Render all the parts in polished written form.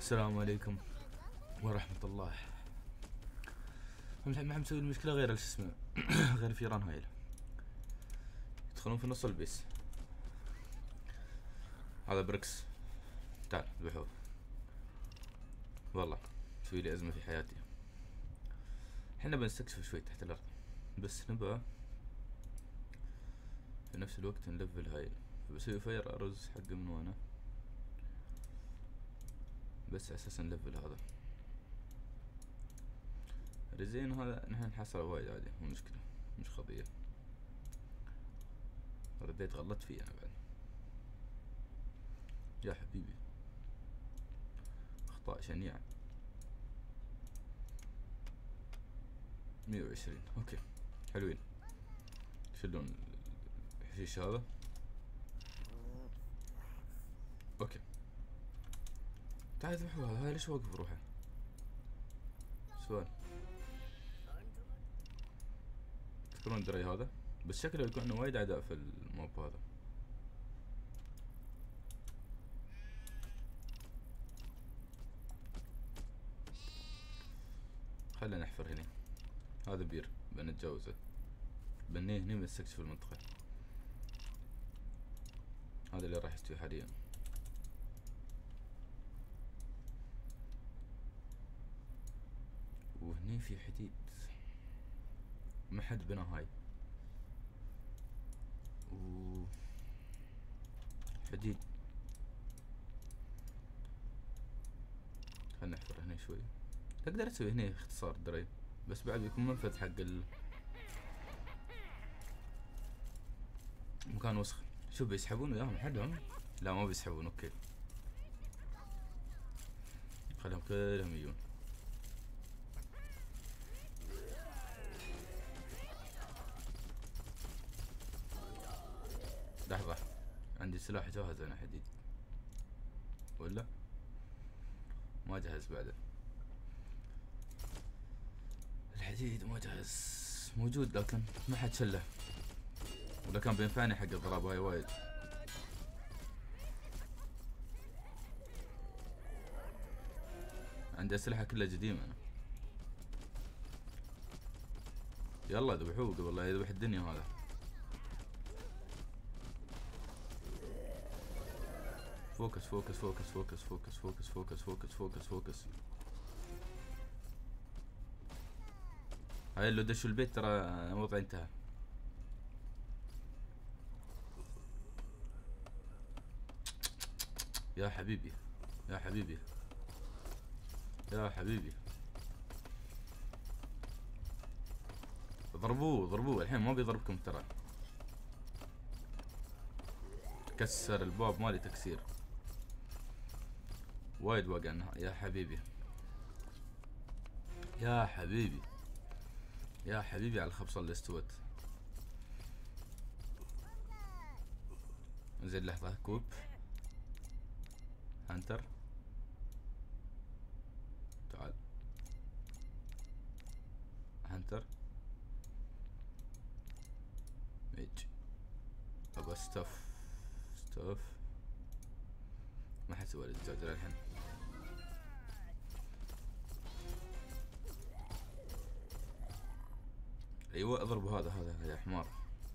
السلام عليكم ورحمة الله. ما عم مسوي المشكلة غير شو اسمه غير فيران هايل يدخلون في نص البيس. هذا بريكس، تعال ذبحوه. والله مسوي لي أزمة في حياتي. احنا بنستكشف شوي تحت الأرض، بس نبغى في نفس الوقت نلفل هايل. بسوي فاير أرز حق من وانا بس أساسا نلفل هذا رزين، وهذا نحن نحصله وايد عادي، مو مشكلة، مش قضية. رديت غلطت فيه أنا بعد يا حبيبي، أخطاء شنيعة. 120 اوكي حلوين. شلون الحشيش هذا؟ اوكي تعال ذبحوا هذا ليش واقف بروحه؟ سؤال. تذكرون دري هذا؟ بس شكله يكون انه وايد اعداء في الموب هذا. خلنا نحفر هنا. هذا بير بنتجاوزه، بنيه هنا بنستكشف المنطقة. هذا اللي راح يستوي حاليا. وهني في حديد، ما حد بنا هاي. و حديد. خلنا نحفر هنا شوي. تقدر تسوي هنا اختصار دري، بس بعد بيكون منفذ حق مكان وسخ. شوف بيسحبون وياهم حدهم؟ لا ما بيسحبون. اوكي خليهم كلهم يجون. لحظة، عندي سلاح جاهز انا حديد ولا ما جهز بعده؟ الحديد ما جهز، موجود لكن ما حد شله، ولا كان بينفعني حق الضرب هاي وايد. عندي اسلحة كلها قديمة انا. يلا ذبحوه قبل لا يذبح الدنيا هذا. فوكس فوكس فوكس فوكس فوكس فوكس فوكس فوكس فوكس فوكس. هاي لو دشوا البيت ترى الوضع انتهى. يا حبيبي يا حبيبي يا حبيبي، ضربوه ضربوه الحين ما بيضربكم ترى. كسر الباب مالي تكسير وايد وقعنا. يا حبيبي يا حبيبي يا حبيبي على الخبصة اللي استوت. زين لحظة، كوب هانتر تعال. هانتر ميج. ابغى ستاف ما حسوى الدجاج الحين. ايوه اضرب هذا يا حمار،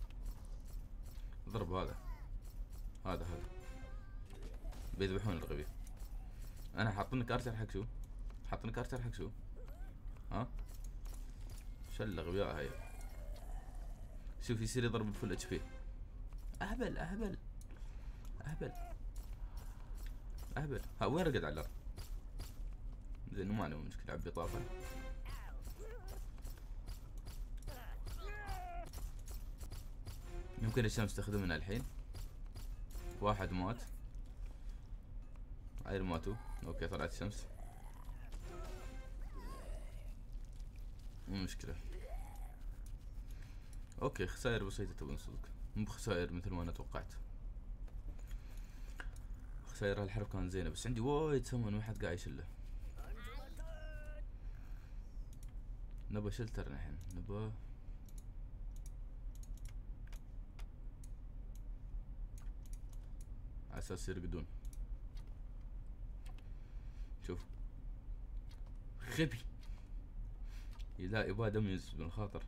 اضرب هذا بيذبحون الغبي. انا حاطنك ارشر حق شو؟ حاطنك ارشر حق شو؟ ها شل غبياء هاي. شوف يصير يضرب بفل اتش بي. اهبل اهبل اهبل اهبل. ها وين رقد على الارض؟ زين ما له مشكلة، عبي طافة. يمكن الشمس تخدمنا الحين. واحد مات، عيل ماتوا. اوكي طلعت الشمس مو مشكلة. اوكي خسائر بسيطة تبون صدق، مو بخسائر مثل ما انا توقعت. خسائر هالحرب كانت زينة، بس عندي وايد سمن ما حد قاعد يشله. نبى شلتر الحين، نبى على اساس يرقدون. شوف غبي. لا يبغى دميز بالخاطر.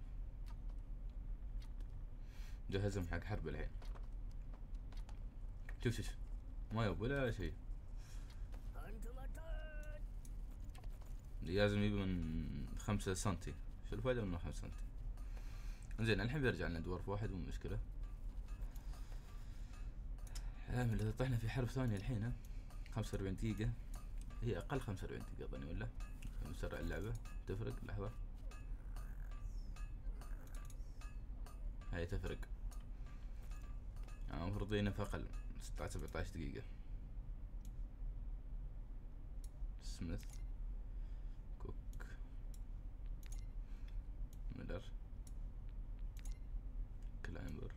جهزهم حق حرب الحين. شوف ما يبغى ولا شيء. لازم يبي من 5 سنتي. شو الفائدة من 5 سنتي؟ زين الحين بيرجع لنا دورف واحد مو مشكلة. إذا طحنا في حرب ثانية الحين 45 دقيقة. هي أقل 45 دقيقة أظني ولا؟ نسرع اللعبة تفرق. لحظة هاي تفرق. المفروض في أقل 16 17 دقيقة. سميث كوك ميلر كلايمبر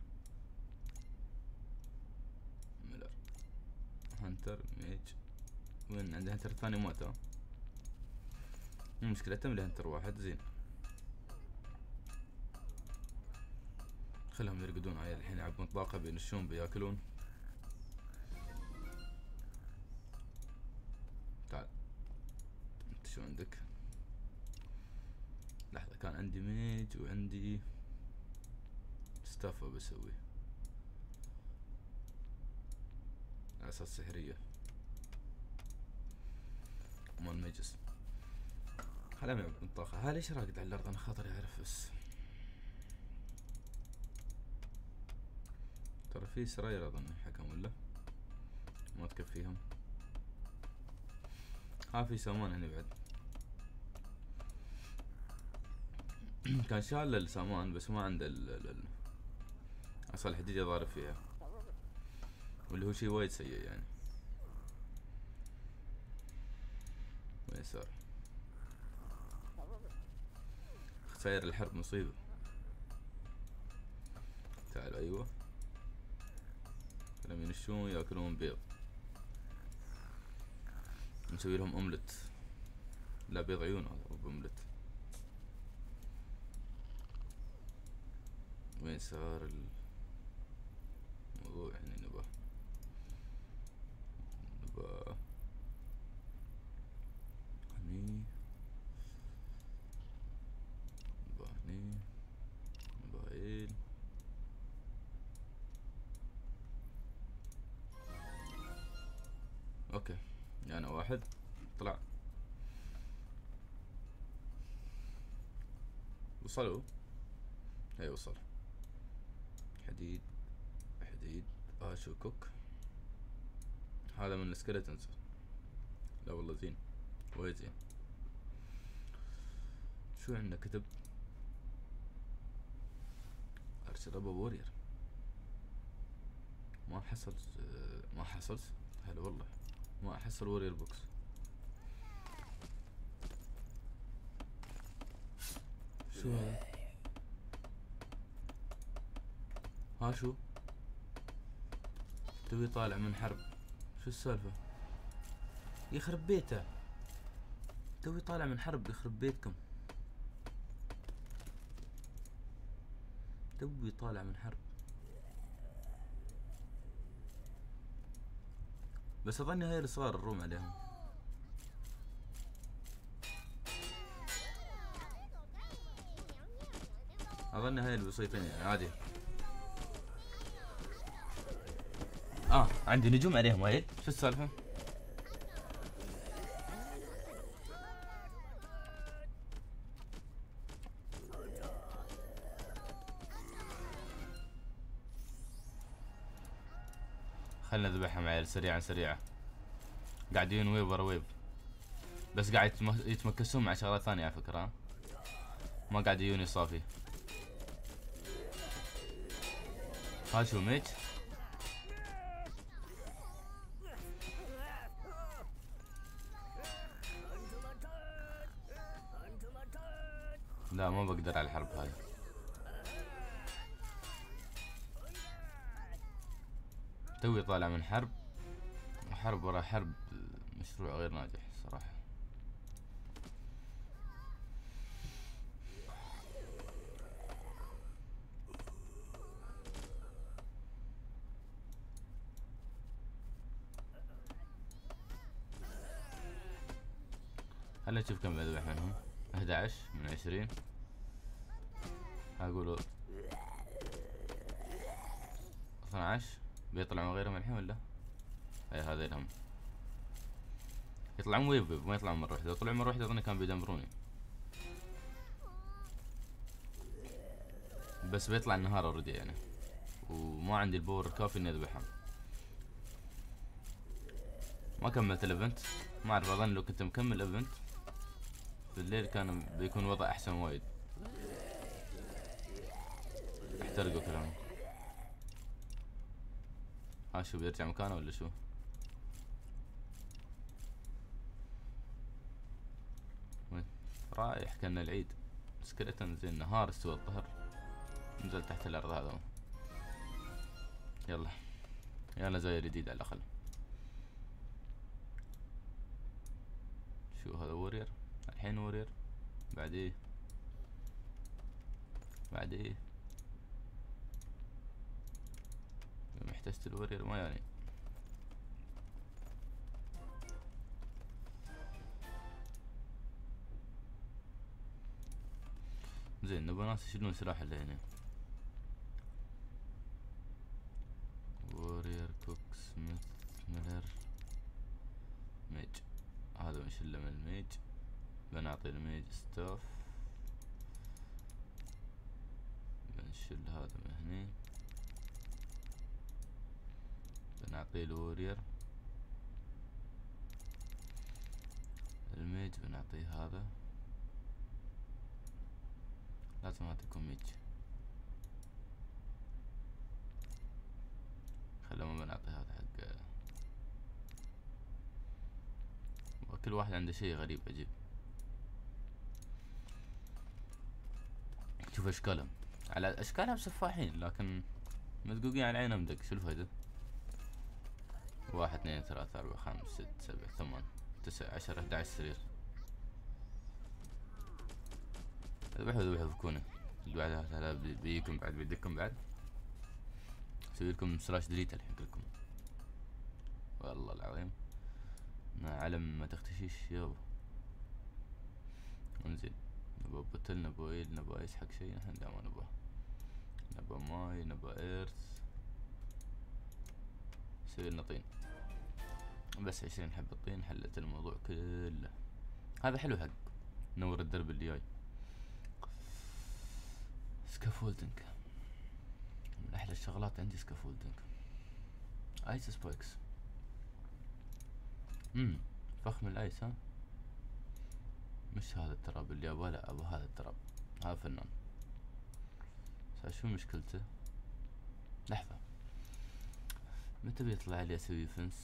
ميلر هانتر ميج. وين عنده هانتر الثاني موته؟ مو مشكلة تملي هانتر واحد زين. خلهم يرقدون عيال الحين يعبون طاقة بينشون بياكلون. تعال انت شو عندك؟ لحظة كان عندي ميج وعندي ستافة بسوي على اساس سحرية مال ميجس. خلهم يعبون طاقة. ها ليش راقد على الارض؟ انا خاطري اعرف بس. ترى في سراير اظن حكم ولا ما تكفيهم. في سامان هنا بعد. كان شال السامان بس ما عنده عصا الحديد يضارب فيها واللي هو شي وايد سيء يعني. وين صار؟ خسائر الحرب مصيبة. تعال ايوه. لما ينشون ياكلون بيض. نسوي لهم اوملت. لا بيض عيون هذا اوملت. وين صار الموضوع يعني؟ نبا هني نبا هني نبا هيل. اوكي يعني واحد طلع. وصلوا. اي وصل. حديد حديد. شو كوك. هذا من السكيلتنز. لا والله زين وايد زين. شو عندنا كتب؟ ارسل ابو وورير. ما حصلت. هلا والله ما احصل وورير بوكس. شو هذا؟ شو توي طالع من حرب؟ شو السالفة؟ يخرب بيته توي طالع من حرب. يخرب بيتكم توي طالع من حرب. بس اظني هاي الصغار الروم عليهم. اظن هاي البسيطين يعني عادي. عندي نجوم عليهم وايد. شو السالفة؟ خلنا نذبحهم عيال سريعا. قاعدين ويب ورا ويب. بس قاعد يتمكسون مع شغلات ثانية على فكرة. ما قاعد يجوني صافي. شو ميج؟ لا ما بقدر على الحرب هاي. توي طالع من حرب ورا حرب. مشروع غير ناجح صراحة. خلينا نشوف كم بذبح منهم. 11 من 20. اقول 12. بيطلعون غيرهم الحين ولا؟ اي هذا لهم. يطلعون ويف ويف، ما يطلعون مرة واحدة. لو طلعوا مرة واحدة اظن كانوا بيدمروني. بس بيطلع النهار اوريدي يعني، وما عندي الباور الكافي اني اذبحهم. ما كملت الايفنت، ما اعرف، اظن لو كنت مكمل الايفنت في الليل كان بيكون وضع احسن وايد. احترقوا كلهم. ها شو بيرجع مكانه ولا شو؟ رايح كان العيد. سكلتن زين. نهار استوى الظهر. نزل تحت الارض هذا. يلا يلا زي جديد على الاقل. شو هذا؟ وورير الحين. وورير بعديه بعديه. يوم احتجت الورير ما يعني. زين نبغى ناس يشيلون سلاح اللي هنا. وورير، كوك، سميث، ميلر، ميج. هذا بنشيله من الميج. بنعطي الميج ستاف. بنشيل هذا من هني. بنعطيه الورير. الميج بنعطيه هذا. لازم اعطيكم ميج. خلنا ما بنعطي هذا حق. كل واحد عنده شيء غريب عجيب. شوف اشكالهم، على اشكالهم سفاحين لكن مدقوقين على عينهم دق. شو الفايدة؟ 1 2 3 4 5 6 7 8 9 10 11 سرير. ذبحوا ذبحوا فكونا. اللي بعدها هذا بيجيكم بعد، بيدكم بعد. اسوي لكم سلاش ديليت الحين كلكم. والله العظيم علم ما تختشيش يابا. انزين نبغى بوتل، نبغى ايل، نبغى ايس حق شي. نحن لا ما نبغى. نبغى ماي، نبغى ايرث. نسوي لنا طين. بس 20 حبة طين حلت الموضوع كله. هذا حلو حق نور الدرب اللي جاي. سكافولدنج من احلى الشغلات عندي. سكافولدنج. ايس سبايكس. فخم الايس. ها مش هذا التراب اللي ابغاه، لا ابغى هذا التراب. هذا فنان. شو مشكلته؟ لحظة، متى بيطلع لي اسوي فنس؟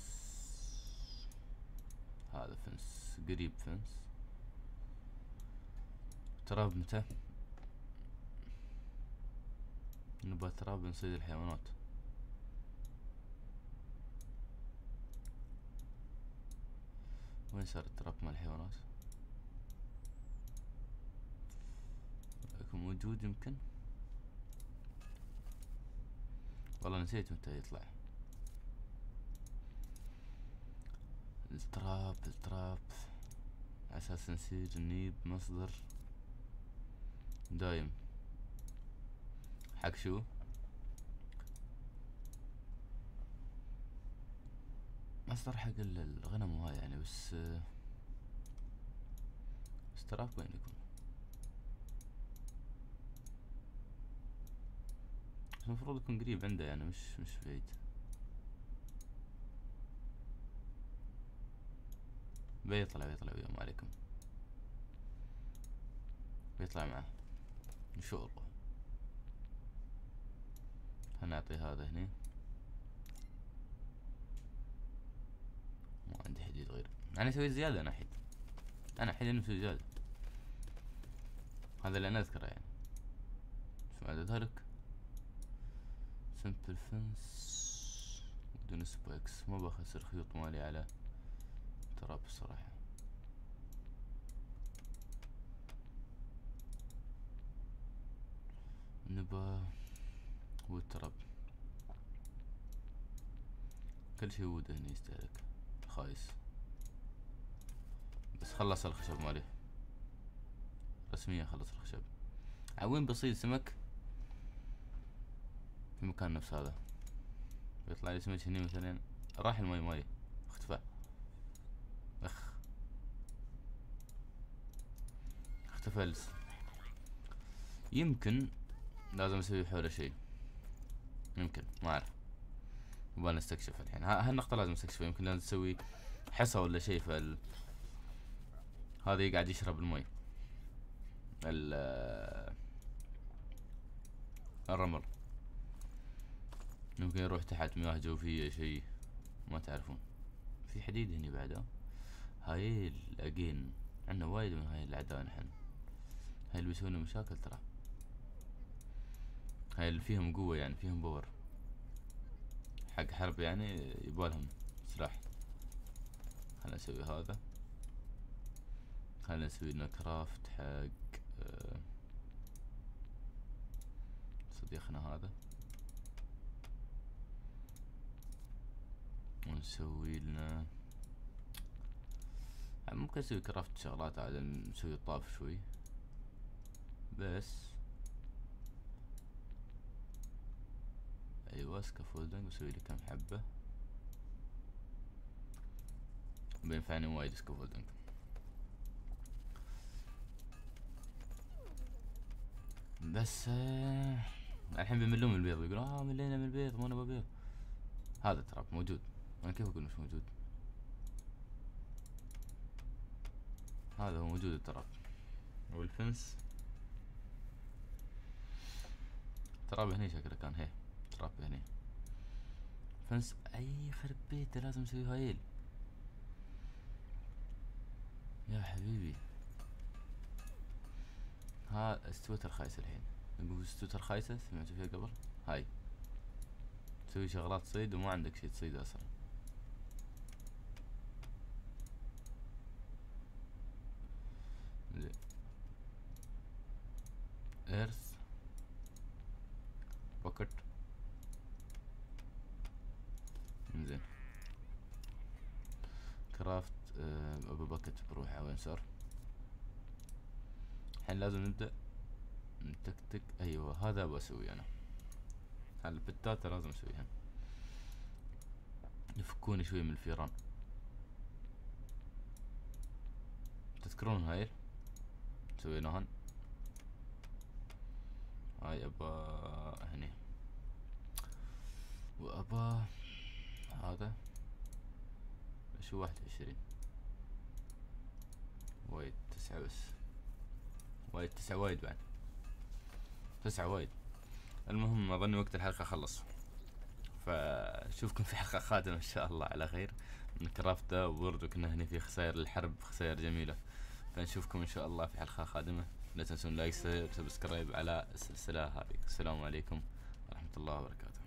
هذا فنس قريب. فنس تراب متى؟ نبغى تراب نصيد الحيوانات. وين صار التراب مال الحيوانات؟ يكون موجود يمكن. والله نسيت متى يطلع التراب. التراب على اساس نصير نجيب مصدر دايم. حق شو؟ مصدر حق الغنم وهاي يعني. بس تراب وين يكون؟ المفروض يكون قريب عنده يعني، مش بعيد. بيطلع وياهم عليكم. بيطلع معه ان شاء الله. هنعطي هذا هني. ما عندي حديد غير. انا اسوي زيادة. انا حين مسوي زيادة. هذا اللي انا اذكره يعني. شو بعد ذلك؟ سمبل فنس بدون سبايكس. ما بخسر خيوط مالي على تراب الصراحة. نبا وود تراب. كل شي وود هنا يستهلك. خايس. بس بس خلص الخشب مالي رسميا، خلص الخشب. وين بصيد سمك؟ في مكان نفس هذا بيطلع لي سمك هني مثلا. راح المي مالي اختفى. اختفى. يمكن لازم اسوي حوله شيء، يمكن ما اعرف. نبغى نستكشف الحين هالنقطة لازم نستكشفها. يمكن لازم نسوي حصى ولا شيء. هذا يقعد يشرب المي الرمل. يمكن يروح تحت مياه جوفية شيء ما تعرفون. في حديد هني بعد. هاي الاجين عندنا وايد من هاي الاعداء نحن. هاي اللي بيسوون مشاكل ترى. هاي اللي فيهم قوة يعني فيهم باور حق حرب يعني، يبالهم سلاح. خلنا نسوي هذا. خلنا نسوي لنا كرافت حق صديقنا هذا. ونسوي لنا ممكن نسوي كرافت شغلات عاد نسوي الطاف شوي بس. ايوه سكافولدنج بسوي لي كم حبة بينفعني وايد سكافولدنج. بس الحين بيملون من البيض، يقولون ملينا من البيض ما نبغى بيض. هذا تراب موجود، انا كيف اقول مش موجود؟ هذا هو موجود التراب. والفنس تراب هني شكله كان. هي تراب هني فنس. اي خرب بيته لازم نسوي هايل يا حبيبي. ها استوتر خايسة الحين. نقول استوتر خايسة سمعتوا فيها قبل. هاي تسوي شغلات صيد وما عندك شي تصيد اصلا. زين ايرث بوكت. زين كرافت ابو باكت بروحه وين صار. الحين لازم نبدأ نتكتك. ايوه هذا بسوي انا. هالبتاتا لازم اسويها يفكوني شوي من الفيران. تذكرون هاي سويناهن. هاي ابا هني وابا هذا شو 21 وايد 9 بس. وايد 9 وايد بعد 9 وايد. المهم اظن وقت الحلقة خلص، فشوفكم في حلقة قادمة ان شاء الله على خير من كرافتا. وبرضو كنا هنا في خسائر الحرب، خسائر جميلة. فنشوفكم ان شاء الله في حلقة قادمة. لا تنسون لايك سبسكرايب على السلسلة هذه. السلام عليكم ورحمة الله وبركاته.